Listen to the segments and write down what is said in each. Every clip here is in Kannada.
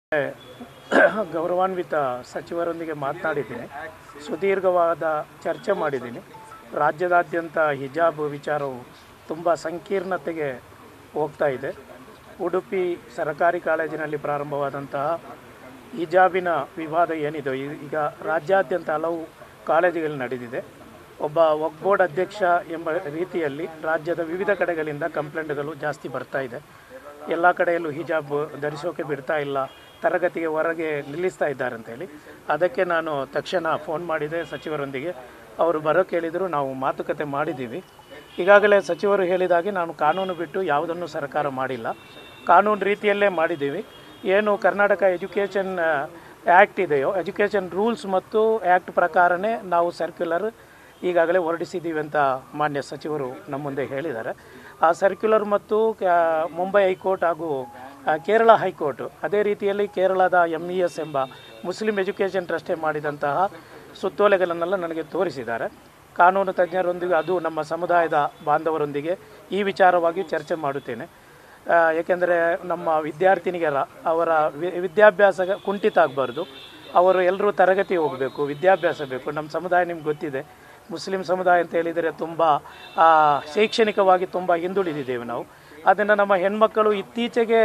ಗೌರವಾನ್ವಿತ ಸಚಿವರೊಂದಿಗೆ ಮಾತನಾಡಿದ್ದೀನಿ. ಸುದೀರ್ಘವಾದ ಚರ್ಚೆ ಮಾಡಿದ್ದೀನಿ. ರಾಜ್ಯದಾದ್ಯಂತ ಹಿಜಾಬ್ ವಿಚಾರವು ತುಂಬ ಸಂಕೀರ್ಣತೆಗೆ ಹೋಗ್ತಾ ಇದೆ. ಉಡುಪಿ ಸರ್ಕಾರಿ ಕಾಲೇಜಿನಲ್ಲಿ ಪ್ರಾರಂಭವಾದಂತಹ ಹಿಜಾಬಿನ ವಿವಾದ ಏನಿದೆ ಈಗ ರಾಜ್ಯಾದ್ಯಂತ ಹಲವು ಕಾಲೇಜುಗಳಲ್ಲಿ ನಡೆದಿದೆ. ಒಬ್ಬ ವಕ್ಫ್ ಬೋರ್ಡ್ ಅಧ್ಯಕ್ಷ ಎಂಬ ರೀತಿಯಲ್ಲಿ ರಾಜ್ಯದ ವಿವಿಧ ಕಡೆಗಳಿಂದ ಕಂಪ್ಲೇಂಟ್ಗಳು ಜಾಸ್ತಿ ಬರ್ತಾ ಇದೆ. ಎಲ್ಲ ಕಡೆಯಲ್ಲೂ ಹಿಜಾಬ್ ಧರಿಸೋಕೆ ಬಿಡ್ತಾ ಇಲ್ಲ, ತರಗತಿಗೆ ಹೊರಗೆ ನಿಲ್ಲಿಸ್ತಾ ಇದ್ದಾರೆ ಅಂತೇಳಿ. ಅದಕ್ಕೆ ನಾನು ತಕ್ಷಣ ಫೋನ್ ಮಾಡಿದೆ ಸಚಿವರೊಂದಿಗೆ. ಅವರು ಬರೋಕ್ಕೆ ಹೇಳಿದರು. ನಾವು ಮಾತುಕತೆ ಮಾಡಿದ್ದೀವಿ. ಈಗಾಗಲೇ ಸಚಿವರು ಹೇಳಿದಾಗೆ ನಾನು ಕಾನೂನು ಬಿಟ್ಟು ಯಾವುದನ್ನು ಸರ್ಕಾರ ಮಾಡಿಲ್ಲ, ಕಾನೂನು ರೀತಿಯಲ್ಲೇ ಮಾಡಿದ್ದೀವಿ. ಏನು ಕರ್ನಾಟಕ ಎಜುಕೇಷನ್ ಆ್ಯಕ್ಟ್ ಇದೆಯೋ, ಎಜುಕೇಷನ್ ರೂಲ್ಸ್ ಮತ್ತು ಆ್ಯಕ್ಟ್ ಪ್ರಕಾರನೇ ನಾವು ಸರ್ಕ್ಯುಲರ್ ಈಗಾಗಲೇ ಹೊರಡಿಸಿದ್ದೀವಿ ಅಂತ ಮಾನ್ಯ ಸಚಿವರು ನಮ್ಮ ಮುಂದೆ ಹೇಳಿದ್ದಾರೆ. ಆ ಸರ್ಕ್ಯುಲರ್ ಮತ್ತು ಮುಂಬೈ ಹೈಕೋರ್ಟ್ ಹಾಗೂ ಕೇರಳ ಹೈಕೋರ್ಟ್ ಅದೇ ರೀತಿಯಲ್ಲಿ ಕೇರಳದ MES ಎಂಬ ಮುಸ್ಲಿಂ ಎಜುಕೇಷನ್ ಟ್ರಸ್ಟೇ ಮಾಡಿದಂತಹ ಸುತ್ತೋಲೆಗಳನ್ನೆಲ್ಲ ನನಗೆ ತೋರಿಸಿದ್ದಾರೆ. ಕಾನೂನು ತಜ್ಞರೊಂದಿಗೆ, ಅದು ನಮ್ಮ ಸಮುದಾಯದ ಬಾಂಧವರೊಂದಿಗೆ ಈ ವಿಚಾರವಾಗಿ ಚರ್ಚೆ ಮಾಡುತ್ತೇನೆ. ಏಕೆಂದರೆ ನಮ್ಮ ವಿದ್ಯಾರ್ಥಿನಿಗರ ಅವರ ವಿದ್ಯಾಭ್ಯಾಸ ಕುಂಠಿತ ಆಗಬಾರ್ದು. ಅವರು ಎಲ್ಲರೂ ತರಗತಿ ಹೋಗಬೇಕು, ವಿದ್ಯಾಭ್ಯಾಸ ಬೇಕು. ನಮ್ಮ ಸಮುದಾಯ ನಿಮ್ಗೆ ಗೊತ್ತಿದೆ, ಮುಸ್ಲಿಂ ಸಮುದಾಯ ಅಂತ ಹೇಳಿದರೆ ತುಂಬ ಶೈಕ್ಷಣಿಕವಾಗಿ ತುಂಬ ಹಿಂದುಳಿದಿದ್ದೇವೆ ನಾವು. ಅದನ್ನು ನಮ್ಮ ಹೆಣ್ಮಕ್ಕಳು ಇತ್ತೀಚೆಗೆ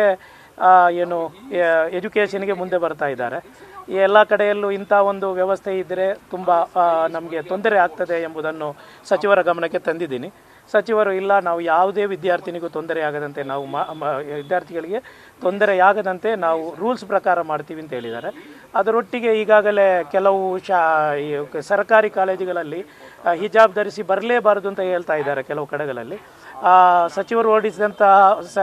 ಎಜುಕೇಷನ್ಗೆ ಮುಂದೆ ಬರ್ತಾ ಇದ್ದಾರೆ. ಈ ಎಲ್ಲ ಕಡೆಯಲ್ಲೂ ಇಂಥ ಒಂದು ವ್ಯವಸ್ಥೆ ಇದ್ದರೆ ತುಂಬ ನಮಗೆ ತೊಂದರೆ ಆಗ್ತದೆ ಎಂಬುದನ್ನು ಸಚಿವರ ಗಮನಕ್ಕೆ ತಂದಿದ್ದೀನಿ. ಸಚಿವರು ಇಲ್ಲ, ನಾವು ಯಾವುದೇ ವಿದ್ಯಾರ್ಥಿನಿಗೂ ತೊಂದರೆ ಆಗದಂತೆ, ನಾವು ವಿದ್ಯಾರ್ಥಿಗಳಿಗೆ ತೊಂದರೆಯಾಗದಂತೆ ನಾವು ರೂಲ್ಸ್ ಪ್ರಕಾರ ಮಾಡ್ತೀವಿ ಅಂತ ಹೇಳಿದ್ದಾರೆ. ಅದರೊಟ್ಟಿಗೆ ಈಗಾಗಲೇ ಕೆಲವು ಸರ್ಕಾರಿ ಕಾಲೇಜುಗಳಲ್ಲಿ ಹಿಜಾಬ್ ಧರಿಸಿ ಬರಲೇಬಾರದು ಅಂತ ಹೇಳ್ತಾ ಇದ್ದಾರೆ ಕೆಲವು ಕಡೆಗಳಲ್ಲಿ. ಸಚಿವರು ಹೊರಡಿಸಿದಂತಹ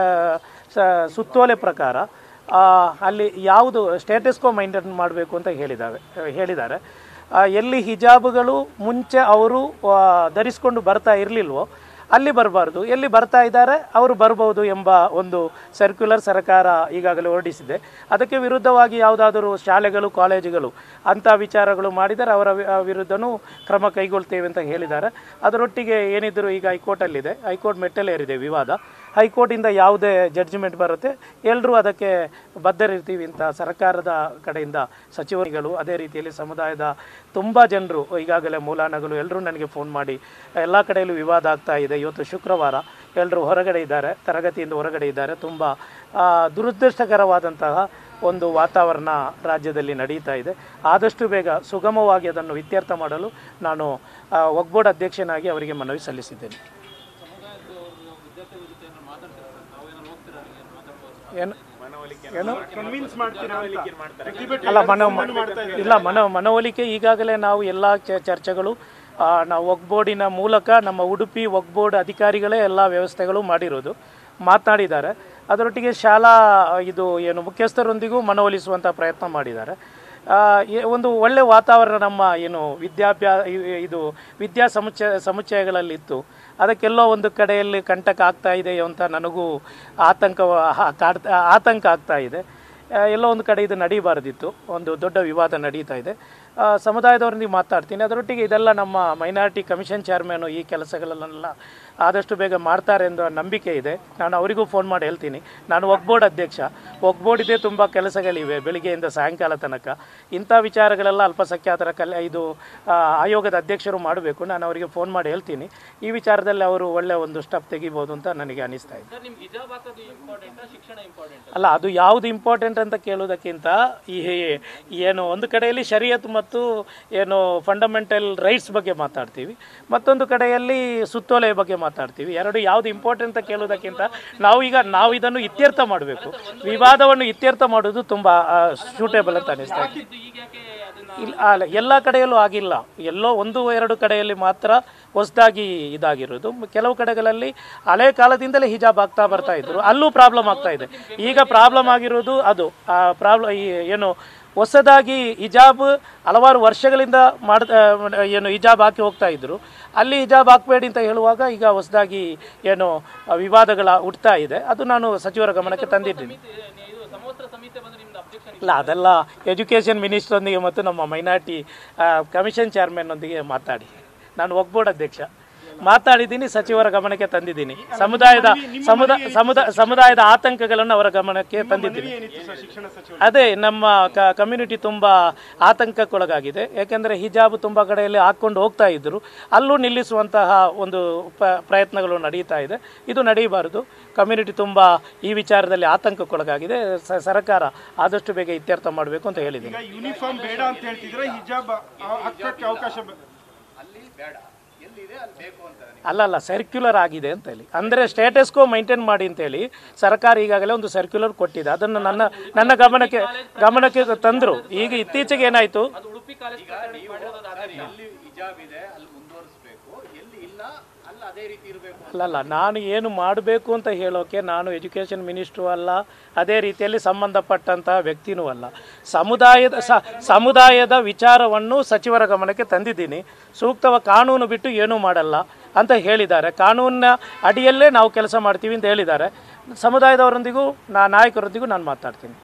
ಸುತ್ತೋಲೆ ಪ್ರಕಾರ ಅಲ್ಲಿ ಯಾವುದು ಸ್ಟೇಟಸ್ಕೋ ಮೈಂಟೈನ್ ಮಾಡಬೇಕು ಅಂತ ಹೇಳಿದ್ದಾರೆ. ಎಲ್ಲಿ ಹಿಜಾಬ್ಗಳು ಮುಂಚೆ ಅವರು ಧರಿಸ್ಕೊಂಡು ಬರ್ತಾ ಇರಲಿಲ್ವೋ ಅಲ್ಲಿ ಬರಬಾರ್ದು, ಎಲ್ಲಿ ಬರ್ತಾ ಇದ್ದಾರೆ ಅವರು ಬರ್ಬೋದು ಎಂಬ ಒಂದು ಸರ್ಕ್ಯುಲರ್ ಸರ್ಕಾರ ಈಗಾಗಲೇ ಹೊರಡಿಸಿದೆ. ಅದಕ್ಕೆ ವಿರುದ್ಧವಾಗಿ ಯಾವುದಾದರೂ ಶಾಲೆಗಳು, ಕಾಲೇಜುಗಳು ಅಂಥ ವಿಚಾರಗಳು ಮಾಡಿದರೆ ಅವರ ವಿರುದ್ಧನೂ ಕ್ರಮ ಕೈಗೊಳ್ತೇವೆ ಅಂತ ಹೇಳಿದ್ದಾರೆ. ಅದರೊಟ್ಟಿಗೆ ಏನಿದ್ರು ಈಗ ಹೈಕೋರ್ಟಲ್ಲಿದೆ, ಹೈಕೋರ್ಟ್ ಮೆಟ್ಟಲೇರಿದೆ ವಿವಾದ. ಹೈಕೋರ್ಟಿಂದ ಯಾವುದೇ ಜಡ್ಜ್ಮೆಂಟ್ ಬರುತ್ತೆ ಎಲ್ಲರೂ ಅದಕ್ಕೆ ಬದ್ಧರಿರ್ತೀವಿ ಅಂತ ಸರ್ಕಾರದ ಕಡೆಯಿಂದ ಸಚಿವರುಗಳು, ಅದೇ ರೀತಿಯಲ್ಲಿ ಸಮುದಾಯದ ತುಂಬ ಜನರು, ಈಗಾಗಲೇ ಮೌಲಾನಗಳು ಎಲ್ಲರೂ ನನಗೆ ಫೋನ್ ಮಾಡಿ ಎಲ್ಲ ಕಡೆಯಲ್ಲೂ ವಿವಾದ ಆಗ್ತಾ ಇದೆ. ಇವತ್ತು ಶುಕ್ರವಾರ, ಎಲ್ಲರೂ ಹೊರಗಡೆ ಇದ್ದಾರೆ, ತರಗತಿಯಿಂದ ಹೊರಗಡೆ ಇದ್ದಾರೆ. ತುಂಬ ದುರದೃಷ್ಟಕರವಾದಂತಹ ಒಂದು ವಾತಾವರಣ ರಾಜ್ಯದಲ್ಲಿ ನಡೀತಾ ಇದೆ. ಆದಷ್ಟು ಬೇಗ ಸುಗಮವಾಗಿ ಅದನ್ನು ಇತ್ಯರ್ಥ ಮಾಡಲು ನಾನು ವಕ್ಫ್ ಬೋರ್ಡ್ ಅಧ್ಯಕ್ಷನಾಗಿ ಅವರಿಗೆ ಮನವಿ ಸಲ್ಲಿಸಿದ್ದೇನೆ. ಮನವೊಲಿಕೆ ಈಗಾಗಲೇ ನಾವು ಎಲ್ಲ ಚರ್ಚೆಗಳು ನಾವು ವಕ್ಫ್ ಬೋರ್ಡಿನ ಮೂಲಕ ನಮ್ಮ ಉಡುಪಿ ವಕ್ಫ್ ಬೋರ್ಡ್ ಅಧಿಕಾರಿಗಳೇ ಎಲ್ಲ ವ್ಯವಸ್ಥೆಗಳು ಮಾಡಿರೋದು, ಮಾತನಾಡಿದ್ದಾರೆ. ಅದರೊಟ್ಟಿಗೆ ಶಾಲಾ ಮುಖ್ಯಸ್ಥರೊಂದಿಗೂ ಮನವೊಲಿಸುವಂಥ ಪ್ರಯತ್ನ ಮಾಡಿದ್ದಾರೆ. ಒಂದು ಒಳ್ಳೆಯ ವಾತಾವರಣ ನಮ್ಮ ವಿದ್ಯಾ ಸಮುಚ್ಚಯಗಳಲ್ಲಿತ್ತು. ಅದಕ್ಕೆಲ್ಲೋ ಒಂದು ಕಡೆಯಲ್ಲಿ ಕಂಟಕ ಆಗ್ತಾ ಇದೆ ಅಂತ ನನಗೂ ಆತಂಕ ಆಗ್ತಾ ಇದೆ. ಎಲ್ಲೋ ಒಂದು ಕಡೆ ಇದು ನಡೀಬಾರ್ದಿತ್ತು, ಒಂದು ದೊಡ್ಡ ವಿವಾದ ನಡೀತಾ ಇದೆ. ಸಮುದಾಯದವರೊಂದಿಗೆ ಮಾತಾಡ್ತೀನಿ. ಅದರೊಟ್ಟಿಗೆ ಇದೆಲ್ಲ ನಮ್ಮ ಮೈನಾರಿಟಿ ಕಮಿಷನ್ ಚೇರ್ಮನು ಈ ಕೆಲಸಗಳನ್ನೆಲ್ಲ ಆದಷ್ಟು ಬೇಗ ಮಾಡ್ತಾರೆ ಎಂದು ನಂಬಿಕೆ ಇದೆ. ನಾನು ಅವರಿಗೂ ಫೋನ್ ಮಾಡಿ ಹೇಳ್ತೀನಿ. ನಾನು ವಕ್ಫ್ ಬೋರ್ಡ್ ಅಧ್ಯಕ್ಷ, ವಕ್ಫ್ ಬೋರ್ಡಿದೆ ತುಂಬ ಕೆಲಸಗಳಿವೆ ಬೆಳಿಗ್ಗೆಯಿಂದ ಸಾಯಂಕಾಲ ತನಕ. ಇಂಥ ವಿಚಾರಗಳೆಲ್ಲ ಅಲ್ಪಸಂಖ್ಯಾತರ ಆಯೋಗದ ಅಧ್ಯಕ್ಷರು ಮಾಡಬೇಕು. ನಾನು ಅವರಿಗೆ ಫೋನ್ ಮಾಡಿ ಹೇಳ್ತೀನಿ. ಈ ವಿಚಾರದಲ್ಲಿ ಅವರು ಒಳ್ಳೆಯ ಒಂದು ಸ್ಟೆಪ್ ತೆಗಿಬೋದು ಅಂತ ನನಗೆ ಅನಿಸ್ತಾ ಇದೆ. ಅಲ್ಲ, ಅದು ಯಾವುದು ಇಂಪಾರ್ಟೆಂಟ್ ಅಂತ ಕೇಳೋದಕ್ಕಿಂತ ಒಂದು ಕಡೆಯಲ್ಲಿ ಶರಿಯತ್ ಮತ್ತು ಫಂಡಮೆಂಟಲ್ ರೈಟ್ಸ್ ಬಗ್ಗೆ ಮಾತಾಡ್ತೀವಿ, ಮತ್ತೊಂದು ಕಡೆಯಲ್ಲಿ ಸುತ್ತೋಲೆ ಬಗ್ಗೆ ಮಾತಾಡ್ತೀವಿ. ಎರಡು ಯಾವುದು ಇಂಪಾರ್ಟೆಂಟ್ ಅಂತ ಕೇಳೋದಕ್ಕಿಂತ ನಾವು ಇದನ್ನು ಇತ್ಯರ್ಥ ಮಾಡಬೇಕು, ವಿವಾದವನ್ನು ಇತ್ಯರ್ಥ ಮಾಡೋದು ತುಂಬ ಸೂಟೇಬಲ್ ಅಂತ ಅನಿಸ್ತಾ ಇದೆ. ಇಲ್ಲ, ಎಲ್ಲ ಕಡೆಯಲ್ಲೂ ಆಗಿಲ್ಲ. ಎಲ್ಲೋ 1-2 ಕಡೆಯಲ್ಲಿ ಮಾತ್ರ ಹೊಸದಾಗಿ ಇದಾಗಿರೋದು. ಕೆಲವು ಕಡೆಗಳಲ್ಲಿ ಹಳೆ ಕಾಲದಿಂದಲೇ ಹಿಜಾಬ್ ಆಗ್ತಾ ಬರ್ತಾ ಇದ್ರು, ಅಲ್ಲೂ ಪ್ರಾಬ್ಲಮ್ ಆಗ್ತಾ ಇದೆ. ಈಗ ಪ್ರಾಬ್ಲಮ್ ಆಗಿರೋದು ಅದು ಹೊಸದಾಗಿ ಹಿಜಾಬ್ ಹಲವಾರು ವರ್ಷಗಳಿಂದ ಹಿಜಾಬ್ ಹಾಕಿ ಹೋಗ್ತಾ ಇದ್ರು, ಅಲ್ಲಿ ಹಿಜಾಬ್ ಹಾಕಬೇಡಿ ಅಂತ ಹೇಳುವಾಗ ಈಗ ಹೊಸದಾಗಿ ವಿವಾದಗಳ ಹುಟ್ತಾ ಇದೆ. ಅದು ನಾನು ಸಚಿವರ ಗಮನಕ್ಕೆ ತಂದಿದ್ದೀನಿ. ಇಲ್ಲ, ಅದೆಲ್ಲ ಎಜುಕೇಷನ್ ಮಿನಿಸ್ಟ್ರೊಂದಿಗೆ ಮತ್ತು ನಮ್ಮ ಮೈನಾರಿಟಿ ಕಮಿಷನ್ ಚೇರ್ಮನ್ನೊಂದಿಗೆ ಮಾತಾಡಿ. ನಾನು ವಕ್ಫ್ ಬೋರ್ಡ್ ಅಧ್ಯಕ್ಷ, ಮಾತಾಡಿದ್ದೀನಿ, ಸಚಿವರ ಗಮನಕ್ಕೆ ತಂದಿದ್ದೀನಿ. ಸಮುದಾಯದ ಆತಂಕಗಳನ್ನು ಅವರ ಗಮನಕ್ಕೆ ತಂದಿದ್ದೀನಿ. ಅದೇ ನಮ್ಮ ಕಮ್ಯುನಿಟಿ ತುಂಬ ಆತಂಕಕ್ಕೊಳಗಾಗಿದೆ. ಯಾಕೆಂದರೆ ಹಿಜಾಬ್ ತುಂಬ ಕಡೆಯಲ್ಲಿ ಹಾಕ್ಕೊಂಡು ಹೋಗ್ತಾ ಇದ್ದರು, ಅಲ್ಲೂ ನಿಲ್ಲಿಸುವಂತಹ ಒಂದು ಪ್ರಯತ್ನಗಳು ನಡೀತಾ ಇದೆ. ಇದು ನಡೆಯಬಾರದು. ಕಮ್ಯುನಿಟಿ ತುಂಬ ಈ ವಿಚಾರದಲ್ಲಿ ಆತಂಕಕ್ಕೊಳಗಾಗಿದೆ. ಸರ್ಕಾರ ಆದಷ್ಟು ಬೇಗ ಇತ್ಯರ್ಥ ಮಾಡಬೇಕು ಅಂತ ಹೇಳಿದ್ದೀನಿ. ಯೂನಿಫಾರ್ಮ್ ಬೇಡ ಅಂತ ಹೇಳ್ತಿದ್ರೆ ಹಿಜಾಬ್ ಹಾಕಕ್ಕೆ ಅವಕಾಶ ಅಲ್ಲಲ್ಲ, ಸರ್ಕ್ಯುಲರ್ ಆಗಿದೆ ಅಂತ ಹೇಳಿ, ಅಂದರೆ ಸ್ಟೇಟಸ್ಕೋ ಮೈಂಟೈನ್ ಮಾಡಿ ಅಂತೇಳಿ ಸರ್ಕಾರ ಈಗಾಗಲೇ ಒಂದು ಸರ್ಕ್ಯುಲರ್ ಕೊಟ್ಟಿದೆ. ಅದನ್ನು ನನ್ನ ಗಮನಕ್ಕೆ ತಂದರು. ಈಗ ಇತ್ತೀಚೆಗೆ ಏನಾಯಿತು, ಅಲ್ಲಲ್ಲ, ನಾನು ಏನು ಮಾಡಬೇಕು ಅಂತ ಹೇಳೋಕೆ ನಾನು ಎಜುಕೇಷನ್ ಮಿನಿಸ್ಟ್ರು ಅಲ್ಲ, ಅದೇ ರೀತಿಯಲ್ಲಿ ಸಂಬಂಧಪಟ್ಟಂತಹ ವ್ಯಕ್ತಿನೂ ಅಲ್ಲ. ಸಮುದಾಯದ ವಿಚಾರವನ್ನು ಸಚಿವರ ಗಮನಕ್ಕೆ ತಂದಿದ್ದೀನಿ. ಸೂಕ್ತವ ಕಾನೂನು ಬಿಟ್ಟು ಏನೂ ಮಾಡಲ್ಲ ಅಂತ ಹೇಳಿದ್ದಾರೆ. ಕಾನೂನಿನ ಅಡಿಯಲ್ಲೇ ನಾವು ಕೆಲಸ ಮಾಡ್ತೀವಿ ಅಂತ ಹೇಳಿದ್ದಾರೆ. ಸಮುದಾಯದವರೊಂದಿಗೂ ನಾಯಕರೊಂದಿಗೂ ನಾನು ಮಾತಾಡ್ತೀನಿ.